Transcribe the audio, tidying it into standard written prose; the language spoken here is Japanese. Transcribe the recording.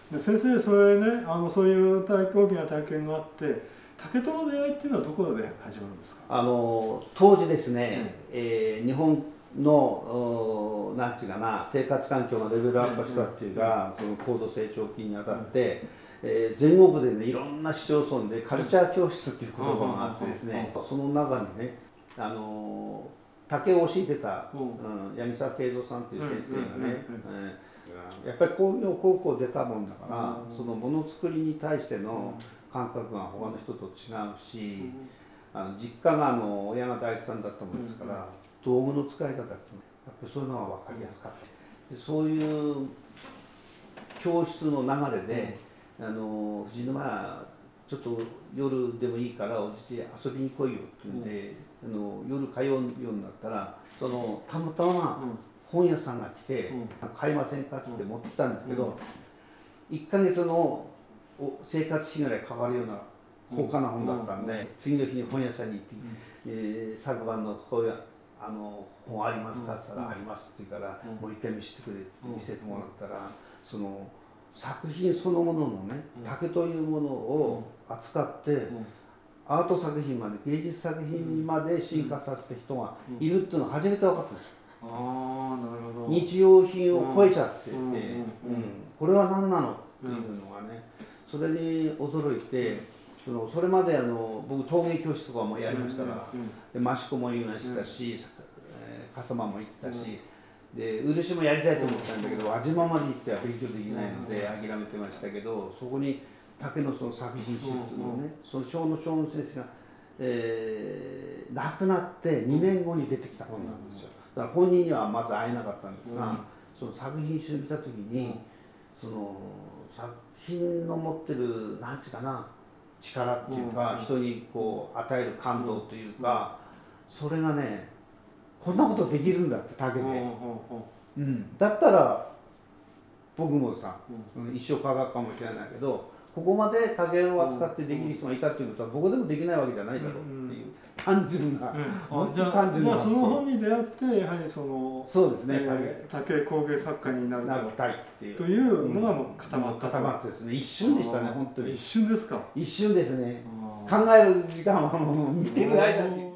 で先生、それね、そういう大きな体験があって、竹との出会いっていうのはどこで始まるんですか？ 当時ですね、日本のなんていうかな、生活環境がレベルアップしたっていうか、その高度成長期にあたって、全国でね、いろんな市町村でカルチャー教室っていう言葉があってですね、その中にね、竹を教えてた、八木沢慶三さんっていう先生がね、やっぱり工業高校出たもんだから、そのものづくりに対しての感覚が他の人と違うし、実家が親が大工さんだったもんですから、道具の使い方ってやっぱりそういうのは分かりやすかった。でそういう教室の流れで、藤沼ちょっと夜でもいいからおじち遊びに来いよって言うんで、夜通うようになったら、たまたま本屋さんが来て「買いませんか?」っつって持ってきたんですけど、1ヶ月の生活費ぐらいかかるような高価な本だったんで、次の日に本屋さんに行って「昨晩の本ありますか?」って言ったら「あります」って言うから「もう一回見せてくれ」って見せてもらったら、その作品そのもののね、竹というものを扱ってアート作品まで、芸術作品まで進化させた人がいるっていうのは初めて分かったんですよ。日用品を超えちゃってて、これは何なのっていうのがね、それに驚いて、それまで僕陶芸教室とかもやりましたから、益子もいましたし、笠間も行ったし、で漆もやりたいと思ったんだけど、輪島まで行っては勉強できないので諦めてましたけど、そこに竹のその作品集っていうのをね、その小野先生が、亡くなって2年後に出てきた本なんですよ。だから本人にはまず会えなかったんですが、その作品集を見た時に、その作品の持ってるなんていうかな、力っていうか、人にこう与える感動というか、それがね、こんなことできるんだって竹で、だったら僕もさ、一生科学かもしれないけど、ここまで竹を扱ってできる人がいたっていうことは僕でもできないわけじゃないだろうっていう単純な、 じゃあその本に出会ってやはりそうですね、 竹工芸作家になりたいっていうというのがもう固まった。 固まってですね、一瞬でしたね、本当に。 一瞬ですか？ 一瞬ですね。考える時間はもう見てる間に。